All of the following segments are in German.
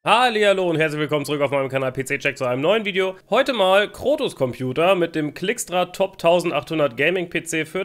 Hallihallo und herzlich willkommen zurück auf meinem Kanal PC Check zu einem neuen Video. Heute mal Krotos Computer mit dem Clixtra Top 1800 Gaming PC für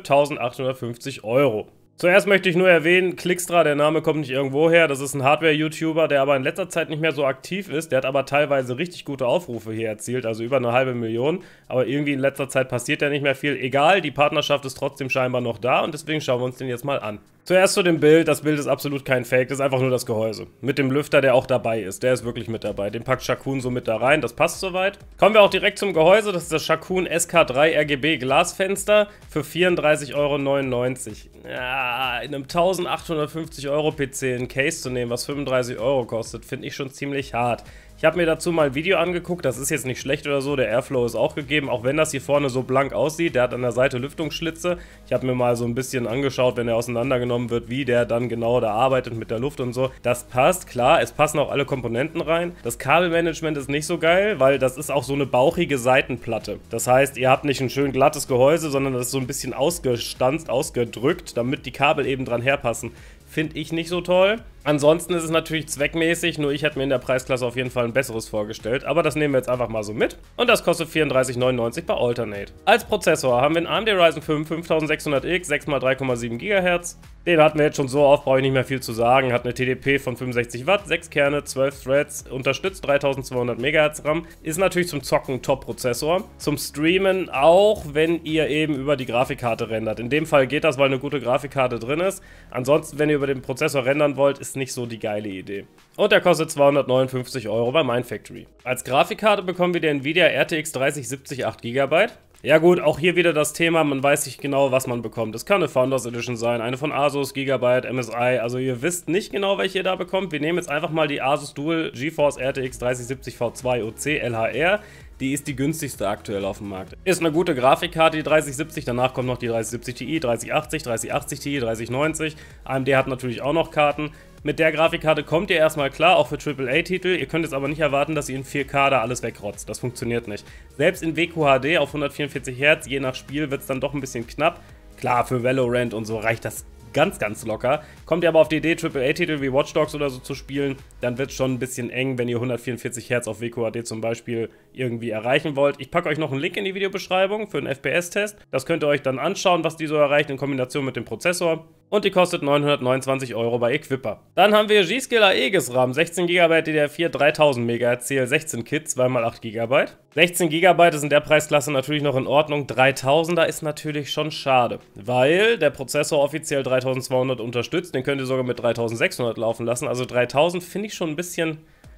1850 Euro. Zuerst möchte ich nur erwähnen, Clixtra, der Name kommt nicht irgendwo her, das ist ein Hardware-YouTuber, der aber in letzter Zeit nicht mehr so aktiv ist, der hat aber teilweise richtig gute Aufrufe hier erzielt, also über 500.000, aber irgendwie in letzter Zeit passiert ja nicht mehr viel. Egal, die Partnerschaft ist trotzdem scheinbar noch da und deswegen schauen wir uns den jetzt mal an. Zuerst zu dem Bild, das Bild ist absolut kein Fake, das ist einfach nur das Gehäuse. Mit dem Lüfter, der auch dabei ist, der ist wirklich mit dabei. Den packt Shakun so mit da rein, das passt soweit. Kommen wir auch direkt zum Gehäuse, das ist das Shakun SK3 RGB Glasfenster für 34,99 Euro. Ja, in einem 1850 Euro PC ein Case zu nehmen, was 35 Euro kostet, finde ich schon ziemlich hart. Ich habe mir dazu mal ein Video angeguckt, das ist jetzt nicht schlecht oder so, der Airflow ist auch gegeben, auch wenn das hier vorne so blank aussieht, der hat an der Seite Lüftungsschlitze. Ich habe mir mal so ein bisschen angeschaut, wenn er auseinandergenommen wird, wie der dann genau da arbeitet mit der Luft und so. Das passt, klar, es passen auch alle Komponenten rein. Das Kabelmanagement ist nicht so geil, weil das ist auch so eine bauchige Seitenplatte. Das heißt, ihr habt nicht ein schön glattes Gehäuse, sondern das ist so ein bisschen ausgestanzt, ausgedrückt, damit die Kabel eben dran herpassen. Finde ich nicht so toll. Ansonsten ist es natürlich zweckmäßig, nur ich hätte mir in der Preisklasse auf jeden Fall ein besseres vorgestellt. Aber das nehmen wir jetzt einfach mal so mit. Und das kostet 34,99 bei Alternate. Als Prozessor haben wir einen AMD Ryzen 5 5600X, 6x3,7 GHz. Den hatten wir jetzt schon so oft, brauche ich nicht mehr viel zu sagen. Hat eine TDP von 65 Watt, 6 Kerne, 12 Threads, unterstützt 3200 MHz RAM. Ist natürlich zum Zocken ein Top-Prozessor. Zum Streamen auch, wenn ihr eben über die Grafikkarte rendert. In dem Fall geht das, weil eine gute Grafikkarte drin ist. Ansonsten, wenn ihr über den Prozessor rendern wollt, ist nicht so die geile Idee. Und der kostet 259 Euro bei Mindfactory. Als Grafikkarte bekommen wir die Nvidia RTX 3070 8 GB. Ja gut, auch hier wieder das Thema, man weiß nicht genau, was man bekommt. Es kann eine Founders Edition sein, eine von Asus, Gigabyte, MSI, also ihr wisst nicht genau, welche ihr da bekommt. Wir nehmen jetzt einfach mal die Asus Dual GeForce RTX 3070 V2 OC LHR. Die ist die günstigste aktuell auf dem Markt. Ist eine gute Grafikkarte, die 3070, danach kommt noch die 3070 Ti, 3080, 3080 Ti, 3090. AMD hat natürlich auch noch Karten. Mit der Grafikkarte kommt ihr erstmal klar, auch für AAA-Titel. Ihr könnt jetzt aber nicht erwarten, dass ihr in 4K da alles wegrotzt. Das funktioniert nicht. Selbst in WQHD auf 144 Hz, je nach Spiel, wird es dann doch ein bisschen knapp. Klar, für Valorant und so reicht das ganz, ganz locker. Kommt ihr aber auf die Idee, AAA-Titel wie Watch Dogs oder so zu spielen, dann wird es schon ein bisschen eng, wenn ihr 144 Hz auf WQHD zum Beispiel irgendwie erreichen wollt. Ich packe euch noch einen Link in die Videobeschreibung für einen FPS-Test. Das könnt ihr euch dann anschauen, was die so erreicht in Kombination mit dem Prozessor. Und die kostet 929 Euro bei Equipper. Dann haben wir G-Skill Aegis RAM, 16 GB DDR4, 3000 MHz, CL16 Kit, 2x8 GB. 16 GB ist in der Preisklasse natürlich noch in Ordnung. 3000er ist natürlich schon schade, weil der Prozessor offiziell 3200 unterstützt. Den könnt ihr sogar mit 3600 laufen lassen. Also 3000 finde ich schon ein bisschen...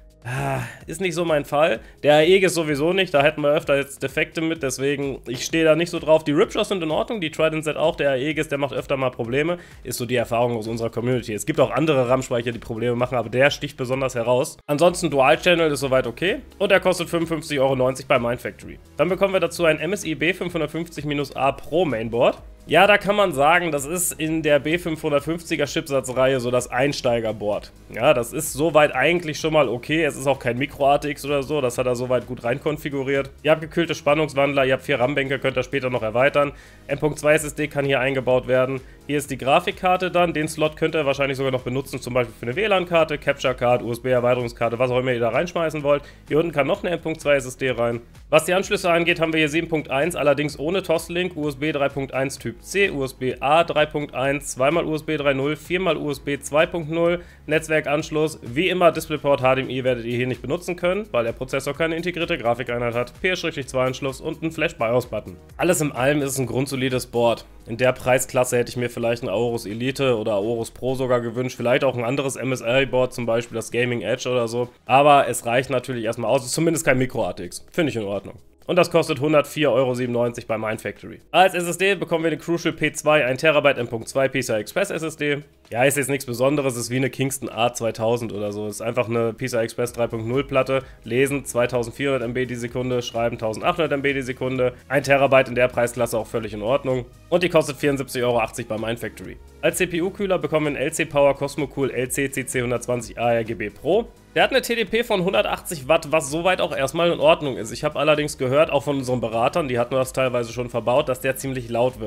ist nicht so mein Fall. Der Aegis sowieso nicht, da hätten wir öfter jetzt Defekte mit, deswegen, ich stehe da nicht so drauf. Die Ripjaws sind in Ordnung, die Trident Z auch, der Aegis, der macht öfter mal Probleme. Ist so die Erfahrung aus unserer Community. Es gibt auch andere RAM-Speicher, die Probleme machen, aber der sticht besonders heraus. Ansonsten Dual-Channel ist soweit okay und der kostet 55,90 Euro bei Mindfactory. Dann bekommen wir dazu ein MSI B550-A Pro Mainboard. Ja, da kann man sagen, das ist in der B550er Chipsatzreihe so das Einsteigerboard. Ja, das ist soweit eigentlich schon mal okay. Es ist auch kein Micro-ATX oder so, das hat er soweit gut rein konfiguriert. Ihr habt gekühlte Spannungswandler, ihr habt 4 RAM-Bänke, könnt ihr später noch erweitern. M.2 SSD kann hier eingebaut werden. Hier ist die Grafikkarte dann, den Slot könnt ihr wahrscheinlich sogar noch benutzen, zum Beispiel für eine WLAN-Karte, Capture-Card, USB-Erweiterungskarte, was auch immer ihr da reinschmeißen wollt. Hier unten kann noch eine M.2 SSD rein. Was die Anschlüsse angeht, haben wir hier 7.1, allerdings ohne Toslink, USB 3.1 Typ C, USB-A 3.1, 2x USB 3.0, 4x USB 2.0, Netzwerkanschluss. Wie immer, DisplayPort HDMI werdet ihr hier nicht benutzen können, weil der Prozessor keine integrierte Grafikeinheit hat, PS-2-Anschluss und einen Flash-BIOS-Button. Alles in allem ist es ein grundsolides Board. In der Preisklasse hätte ich mir vielleicht ein Aorus Elite oder Aorus Pro sogar gewünscht, vielleicht auch ein anderes MSI-Board, zum Beispiel das Gaming Edge oder so. Aber es reicht natürlich erstmal aus, es ist zumindest kein Micro-ATX. Finde ich in Ordnung. Und das kostet 104,97 Euro bei Mindfactory. Als SSD bekommen wir den Crucial P2 1 TB M.2 PCI Express SSD. Ja, ist jetzt nichts Besonderes, ist wie eine Kingston A2000 oder so. Ist einfach eine PCI Express 3.0 Platte. Lesen 2400 MB die Sekunde, schreiben 1800 MB die Sekunde. 1 TB in der Preisklasse auch völlig in Ordnung. Und die kostet 74,80 Euro bei Mindfactory. Als CPU-Kühler bekommen wir einen LC Power Cosmocool LC-CC 120 ARGB Pro. Der hat eine TDP von 180 Watt, was soweit auch erstmal in Ordnung ist. Ich habe allerdings gehört, auch von unseren Beratern, die hatten das teilweise schon verbaut, dass der ziemlich laut wird.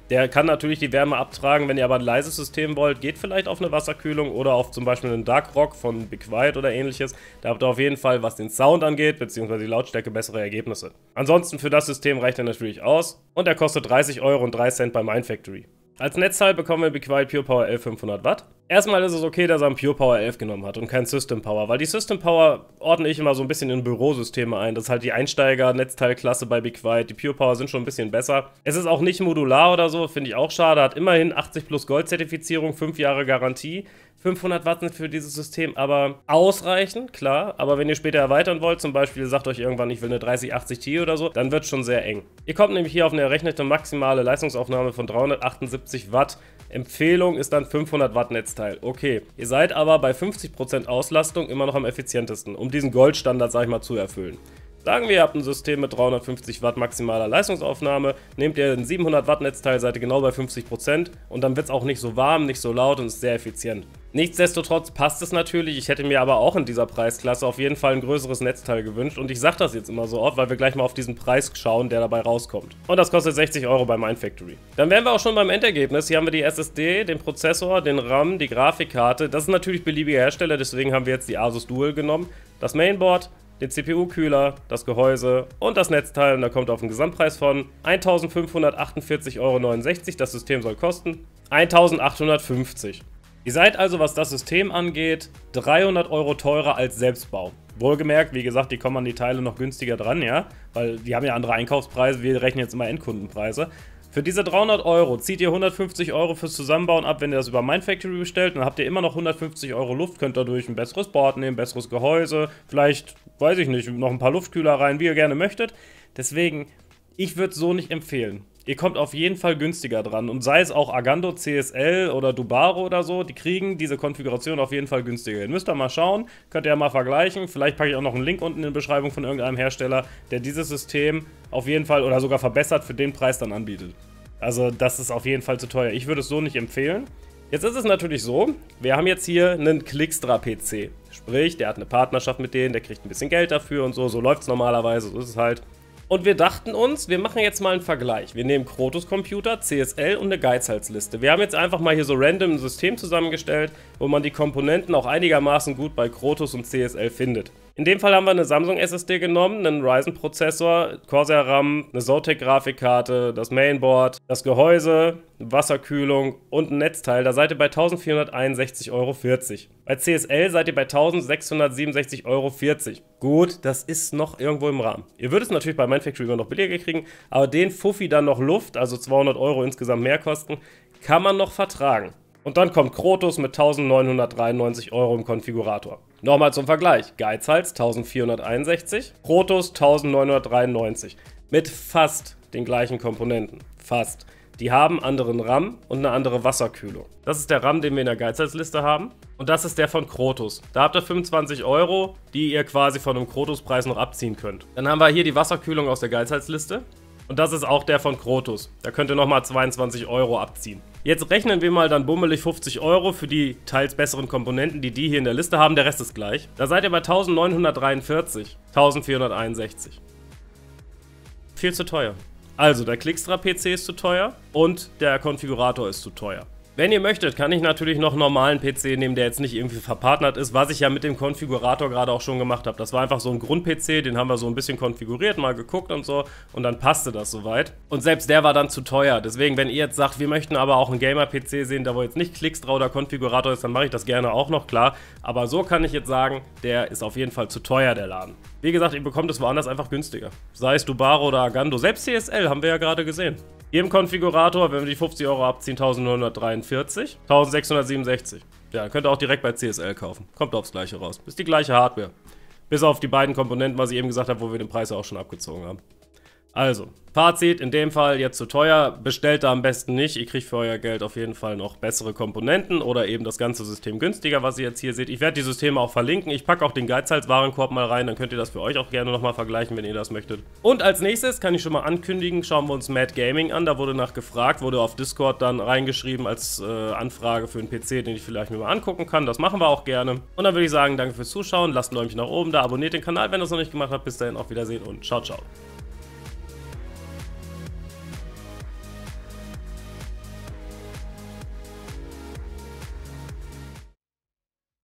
Der kann natürlich die Wärme abtragen, wenn ihr aber ein leises System wollt, geht vielleicht auf eine Wasserkühlung oder auf zum Beispiel einen Dark Rock von Be Quiet oder ähnliches. Da habt ihr auf jeden Fall, was den Sound angeht, beziehungsweise die Lautstärke, bessere Ergebnisse. Ansonsten für das System reicht er natürlich aus und er kostet 30,03 € bei Mindfactory. Als Netzteil bekommen wir Be Quiet Pure Power 11 500 Watt. Erstmal ist es okay, dass er einen Pure Power 11 genommen hat und kein System Power, weil die System Power ordne ich immer so ein bisschen in Bürosysteme ein. Das ist halt die Einsteiger-Netzteilklasse bei Be Quiet. Die Pure Power sind schon ein bisschen besser. Es ist auch nicht modular oder so, finde ich auch schade. Hat immerhin 80 plus Gold-Zertifizierung, 5 Jahre Garantie. 500 Watt sind für dieses System aber ausreichend, klar. Aber wenn ihr später erweitern wollt, zum Beispiel sagt euch irgendwann, ich will eine 3080 Ti oder so, dann wird es schon sehr eng. Ihr kommt nämlich hier auf eine errechnete maximale Leistungsaufnahme von 378 Watt. Empfehlung ist dann 500 Watt Netzteil. Okay, ihr seid aber bei 50% Auslastung immer noch am effizientesten, um diesen Goldstandard, sag ich mal, zu erfüllen. Sagen wir, ihr habt ein System mit 350 Watt maximaler Leistungsaufnahme, nehmt ihr ein 700 Watt Netzteil, seid ihr genau bei 50% und dann wird es auch nicht so warm, nicht so laut und ist sehr effizient. Nichtsdestotrotz passt es natürlich, ich hätte mir aber auch in dieser Preisklasse auf jeden Fall ein größeres Netzteil gewünscht und ich sage das jetzt immer so oft, weil wir gleich mal auf diesen Preis schauen, der dabei rauskommt. Und das kostet 60 € bei Mindfactory. Dann wären wir auch schon beim Endergebnis. Hier haben wir die SSD, den Prozessor, den RAM, die Grafikkarte. Das ist natürlich beliebiger Hersteller, deswegen haben wir jetzt die Asus Dual genommen. Das Mainboard, den CPU-Kühler, das Gehäuse und das Netzteil und da kommt auf einen Gesamtpreis von 1.548,69 €. Das System soll kosten 1.850 €. Ihr seid also, was das System angeht, 300 € teurer als Selbstbau. Wohlgemerkt, wie gesagt, die kommen an die Teile noch günstiger dran, ja, weil die haben ja andere Einkaufspreise, wir rechnen jetzt immer Endkundenpreise. Für diese 300 € zieht ihr 150 € fürs Zusammenbauen ab, wenn ihr das über Mindfactory bestellt. Dann habt ihr immer noch 150 € Luft, könnt dadurch ein besseres Board nehmen, besseres Gehäuse, vielleicht, weiß ich nicht, noch ein paar Luftkühler rein, wie ihr gerne möchtet. Deswegen, ich würde es so nicht empfehlen. Ihr kommt auf jeden Fall günstiger dran und sei es auch Agando, CSL oder Dubaro oder so, die kriegen diese Konfiguration auf jeden Fall günstiger. Ihr müsst da mal schauen, könnt ihr ja mal vergleichen. Vielleicht packe ich auch noch einen Link unten in die Beschreibung von irgendeinem Hersteller, der dieses System auf jeden Fall oder sogar verbessert für den Preis dann anbietet. Also das ist auf jeden Fall zu teuer. Ich würde es so nicht empfehlen. Jetzt ist es natürlich so, wir haben jetzt hier einen Clixtra-PC. Sprich, der hat eine Partnerschaft mit denen, der kriegt ein bisschen Geld dafür und so. So läuft es normalerweise, so ist es halt. Und wir dachten uns, wir machen jetzt mal einen Vergleich. Wir nehmen Krotos Computer, CSL und eine Geizhalsliste. Wir haben jetzt einfach mal hier so random ein System zusammengestellt, wo man die Komponenten auch einigermaßen gut bei Krotos und CSL findet. In dem Fall haben wir eine Samsung SSD genommen, einen Ryzen-Prozessor, Corsair RAM, eine Zotac-Grafikkarte, das Mainboard, das Gehäuse, Wasserkühlung und ein Netzteil. Da seid ihr bei 1.461,40 €. Bei CSL seid ihr bei 1.667,40 €. Gut, das ist noch irgendwo im Rahmen. Ihr würdet es natürlich bei Mindfactory immer noch billiger kriegen, aber den Fuffi dann noch Luft, also 200 € insgesamt mehr kosten, kann man noch vertragen. Und dann kommt Krotos mit 1.993 € im Konfigurator. Nochmal zum Vergleich. Geizhals 1.461, Krotos 1.993. Mit fast den gleichen Komponenten. Fast. Die haben anderen RAM und eine andere Wasserkühlung. Das ist der RAM, den wir in der Geizhalsliste haben. Und das ist der von Krotos. Da habt ihr 25 €, die ihr quasi von einem Krotos-Preis noch abziehen könnt. Dann haben wir hier die Wasserkühlung aus der Geizhalsliste. Und das ist auch der von Krotos. Da könnt ihr nochmal 22 € abziehen. Jetzt rechnen wir mal dann bummelig 50 € für die teils besseren Komponenten, die hier in der Liste haben. Der Rest ist gleich. Da seid ihr bei 1.943, 1.461. Viel zu teuer. Also der Clixtra-PC ist zu teuer und der Konfigurator ist zu teuer. Wenn ihr möchtet, kann ich natürlich noch einen normalen PC nehmen, der jetzt nicht irgendwie verpartnert ist, was ich ja mit dem Konfigurator gerade auch schon gemacht habe. Das war einfach so ein Grund-PC, den haben wir so ein bisschen konfiguriert, mal geguckt und so und dann passte das soweit. Und selbst der war dann zu teuer. Deswegen, wenn ihr jetzt sagt, wir möchten aber auch einen Gamer-PC sehen, da wo jetzt nicht Clixtra oder Konfigurator ist, dann mache ich das gerne auch noch, klar. Aber so kann ich jetzt sagen, der ist auf jeden Fall zu teuer, der Laden. Wie gesagt, ihr bekommt es woanders einfach günstiger. Sei es Dubaro oder Agando, selbst CSL haben wir ja gerade gesehen. Hier im Konfigurator, wenn wir die 50 € abziehen, 1.943, 1.667. Ja, könnt ihr auch direkt bei CSL kaufen. Kommt aufs Gleiche raus. Ist die gleiche Hardware. Bis auf die beiden Komponenten, was ich eben gesagt habe, wo wir den Preis ja auch schon abgezogen haben. Also, Fazit, in dem Fall jetzt zu teuer, bestellt da am besten nicht, ihr kriegt für euer Geld auf jeden Fall noch bessere Komponenten oder eben das ganze System günstiger, was ihr jetzt hier seht. Ich werde die Systeme auch verlinken, ich packe auch den Geizhals-Warenkorb mal rein, dann könnt ihr das für euch auch gerne nochmal vergleichen, wenn ihr das möchtet. Und als nächstes kann ich schon mal ankündigen, schauen wir uns Mad Gaming an, da wurde nach gefragt, wurde auf Discord dann reingeschrieben als Anfrage für einen PC, den ich vielleicht mir mal angucken kann, das machen wir auch gerne. Und dann würde ich sagen, danke fürs Zuschauen, lasst ein Däumchen nach oben da, abonniert den Kanal, wenn ihr es noch nicht gemacht habt, bis dahin, auf Wiedersehen und ciao, ciao.